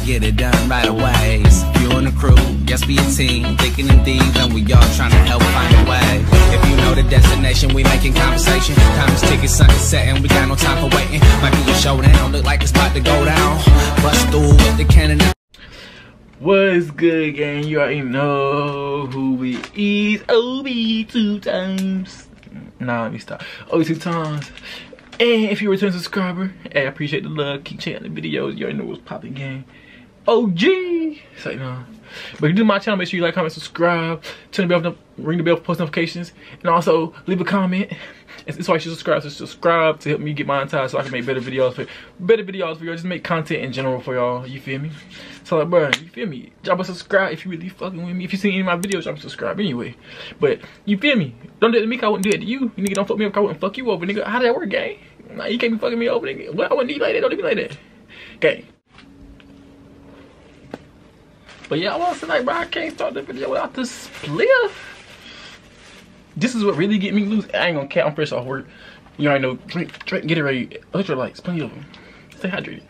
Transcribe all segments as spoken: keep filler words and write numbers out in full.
get it done right away. It's you and the crew, yes, be a team, thinking and thieves, and we all trying to help find a way. If you know the destination, we making conversation. Time is ticking, sun is setting, we got no time for waiting. Might be a showdown, look like it's about to go down. Bust through with the cannon. What's good, gang? You already know who it is. O B two times. Nah, let me stop. O B two times. And if you're a return subscriber, hey, I appreciate the love. Keep checking the videos. You already know what's popping, gang. O G. Say no. But if you do my channel, make sure you like, comment, subscribe, turn the bell, ring the bell for post notifications, and also leave a comment. That's why you should subscribe. So subscribe to help me get monetized, so I can make better videos for better videos for y'all. Just make content in general for y'all. You feel me? So like, bro, you feel me? Drop a subscribe if you really fucking with me. If you see any of my videos, drop a subscribe anyway. But you feel me? Don't do it to me, 'cause I wouldn't do it to you. You nigga, don't fuck me up, 'cause I wouldn't fuck you over, nigga. How did that work, gang? Nah, you can't be fucking me over, nigga. Well, I wouldn't do you like that. Don't do me like that, gang. But yeah, I was like, bro, I can't start the video without the spliff. This is what really get me loose. I ain't gonna cap. I'm fresh off work. You already know. Drink, drink, get it ready. Electrolytes, plenty of them. Stay hydrated.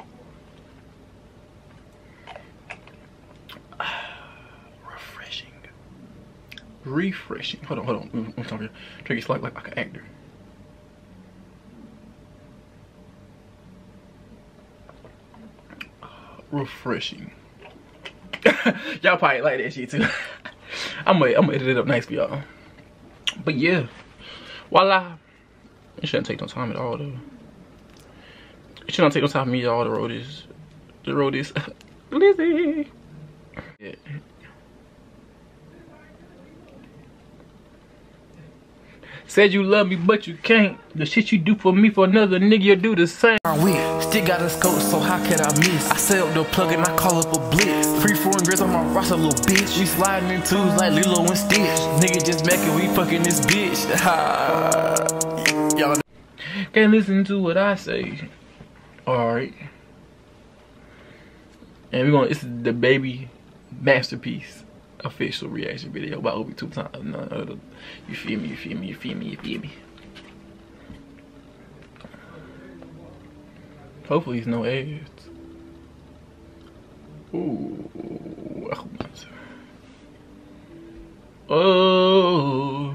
Refreshing. Refreshing. Hold on, hold on. I'm talking. Drink it like, like like an actor. Refreshing. Y'all probably like that shit too. I'm gonna, I'm gonna edit it up nice for y'all. But yeah, voila. It shouldn't take no time at all though. It shouldn't take no time for me at all to roll this. To roll this. Lizzie. Yeah. Said you love me, but you can't. The shit you do for me for another nigga, you do the same. We still got a scope, so how could I miss? I set up the plug and I call up a blitz. Free foreign girls on my roster, little bitch. We sliding in twos like Lilo and Stitch. Nigga just making, we fucking this bitch. Y'all can't listen to what I say. Alright. And we're gonna, it's the baby masterpiece official reaction video by O B two times. None other. You feel me? You feel me? You feel me? You feel me? Hopefully, it's no ads. Ooh, I hope not. Oh,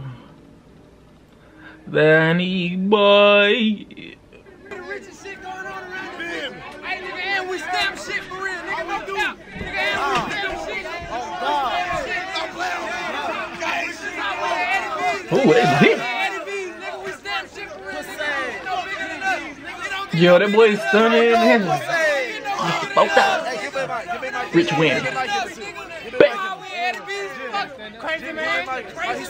that need boy. The richest shit going on around here. Hey, nigga, and we stamp shit for real, nigga. No cap. Nigga, and we stamp shit. Oh, God. Oh, that's big. Yo, that boy is stunning. Both out. Rich win. Crazy man.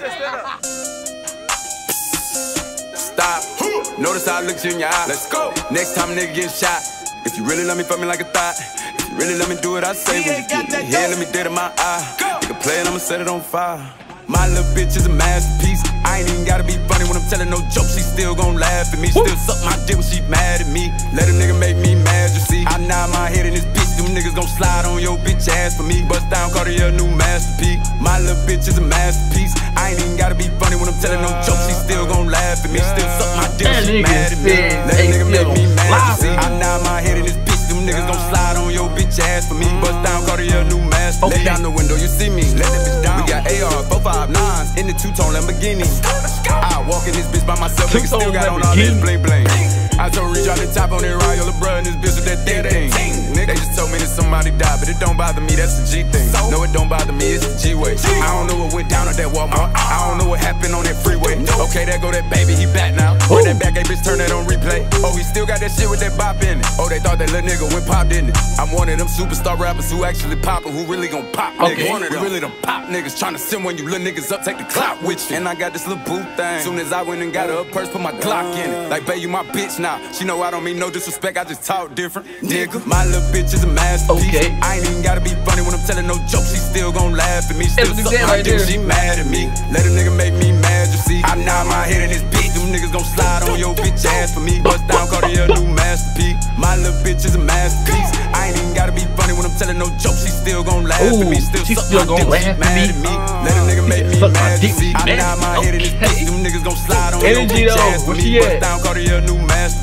Stop. Notice how I looked you in your eye. Let's go. Next time a nigga getting shot. If you really love me, fuck me like a thought. If you really let me do what I say, when you get me here, let me dead in my eye. Nigga play it, I'ma set it on fire. My little bitch is a masterpiece. I ain't even gotta be funny when I'm telling no jokes. She still gon' laugh at me. Still suck my dick when she mad at me. Let a nigga make me mad, you see. I nod my head in this bitch. Them niggas gon' slide on your bitch ass for me. Bust down, Cartier, new masterpiece. My little bitch is a masterpiece. I ain't even gotta be funny when I'm telling no jokes. She still gon' laugh at me. Still suck my dick when she mad at me. Let a nigga make me mad, you see. I nod my head in this bitch. Them niggas gon' slide on your bitch ass for me. Bust down, Cartier, new masterpiece. Lay down the window, you see me. Let that bitch down. We got A R, four five nines in the two-tone Lamborghini. I walk in this bitch by myself, nigga still got on all that bling bling. I told Reach out the top on that Royal LeBron and this bitch with that thing thing. They just told me that somebody died, but it don't bother me, that's the G thing. No, it don't bother me, it's the G-way. I don't know what went down at that Walmart. I don't know what happened on that freeway. Okay, there go that baby, he back now. Run that back, a bitch, turn that on replay. Oh, he still got that shit with that bop in it. Oh, they thought that little nigga went pop, didn't it? I'm one of them superstar rappers who actually poppin', who really gon' pop niggas. Okay. One of them really them pop niggas, tryna send when you little niggas up, take the clout with you. And I got this little boo thing. Soon as I went and got her a purse, put my Glock in it. Like, babe, you my bitch now. She know I don't mean no disrespect, I just talk different, nigga. My little bitch is a masterpiece. Okay. I ain't even gotta be funny when I'm telling no jokes. She still gon' laugh at me. Still suck my right dick, there. she mad at me. Let a nigga make me mad, you see. I nod my head in this bitch. Them niggas gon' slide on your bitch ass for me. Bust down, Cartier, new masterpiece. My little bitch is a masterpiece. I ain't even gotta be funny when I'm telling no jokes. She still gon' laugh Ooh, at me. Still she suck still my dick, laugh she at mad me. at me. Let a nigga make me mad, you see. I mad. nod my head in this Okay. bitch. Them niggas gon' slide on Energy your bitch though. ass for Where me. she Bust at? down, Cartier, new masterpiece.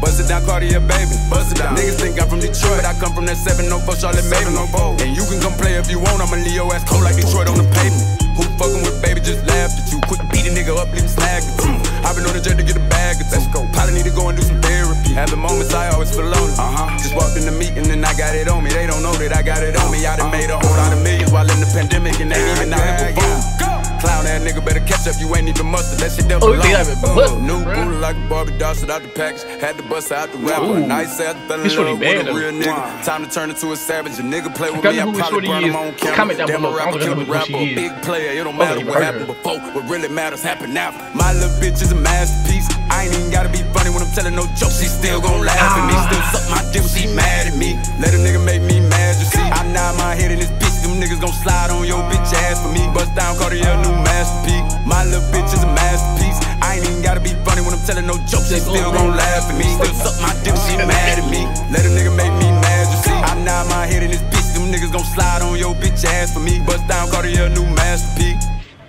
Bust it down, Cartier, baby. Bust it down. Niggas think I'm from Detroit, but I come from that seven oh four Charlotte, Maven. And you can come play if you want. I'ma leave your ass cold like Detroit on the pavement. Who fucking with baby just laughed at you. Quick beat a nigga up, leave him snagged. I've been on the jet to get a bag of two. Probably need to go and do some therapy. Having moments I always feel lonely. Uh-huh. Just walked in the meeting and I got it on me. They don't know that I got it on me. I done made a whole lot of millions while in the pandemic and ain't even out here before. Clown that nigga better catch up, you ain't even mustard. That shit devil. Oh, you have it, uh, New booty like a Barbie doll, shit out the package. Had to bust out the rapper. Nice after fell in love with a real nigga. Time to turn into a savage. A nigga play with me, I probably burn him on camera. Damn, a rapper kill a rapper, a big player. It don't matter what happened before. What really matters happen now. My little bitch is a masterpiece. I ain't even gotta be funny when I'm telling no jokes. She still gon' laugh at me. Still suck my dick when she mad at me. Let a nigga make me mad, you see. I nod my head in this bitch. Them niggas gon' slide on your bitch ass for me. Bust down, Cartier, new masterpiece. My little bitch is a masterpiece. I ain't even gotta be funny when I'm telling no jokes. She still gon' laugh at me. Still suck my dick when she mad at me. Let a nigga make me mad, you see. I nod my head in this bitch. Them niggas gon' slide on your bitch ass for me. Bust down, Cartier, new masterpiece.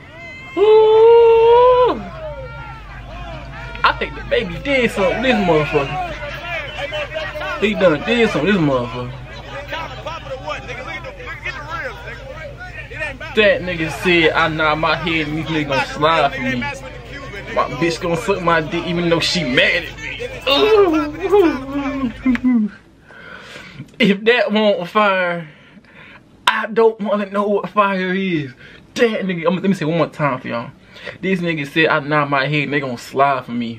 Ooh. I think the baby did something this motherfucker. He done did something this motherfucker. That nigga said I nod my head and these niggas gon' slide for me. My bitch gon' suck my dick even though she mad at me. Ooh. If that won't fire, I don't wanna know what fire is. That nigga, let me say one more time for y'all. This nigga said I nod my head and they gon' slide for me.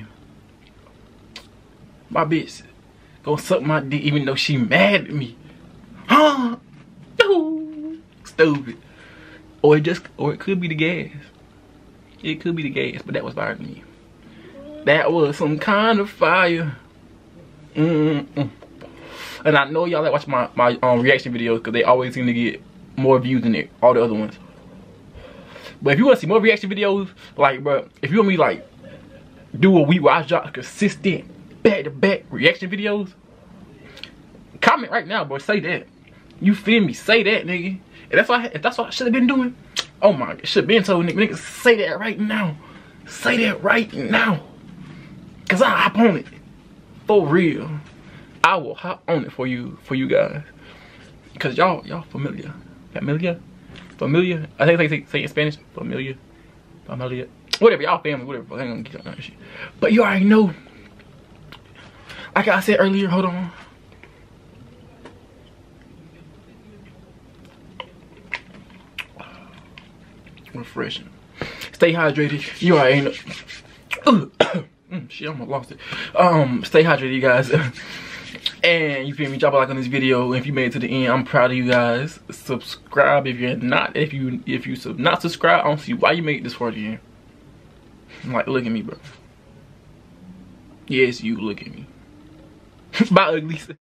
My bitch gon' suck my dick even though she mad at me. Huh? Ooh. Stupid. Or it just, or it could be the gas. It could be the gas, but that was fire to me. That was some kind of fire. Mm-mm. And I know y'all like watching my my um, reaction videos because they always seem to get more views than it, all the other ones. But if you want to see more reaction videos, like, bro, if you want me like do a week where I drop consistent back-to-back reaction videos, comment right now, bro. Say that. You feel me? Say that, nigga. If that's what I, if that's what I should have been doing, oh my, I should have been told nigga, nigga, say that right now. Say that right now. Cause I hop on it. For real. I will hop on it for you, for you guys. Cause y'all, y'all familiar. Familiar? Familiar? I think they say, say in Spanish. Familiar. Familiar. Whatever, y'all family, whatever. I ain't gonna get on that shit. But you already know. Like I said earlier, hold on. Refreshing. Stay hydrated. You already know. mm, shit, I almost lost it. Um, stay hydrated, you guys. And you feel me? Drop a like on this video. If you made it to the end, I'm proud of you guys. Subscribe if you're not. If you if you sub not subscribe, I don't see why you made this far to the end. Like, look at me, bro. Yes, you look at me. Bye, ugly.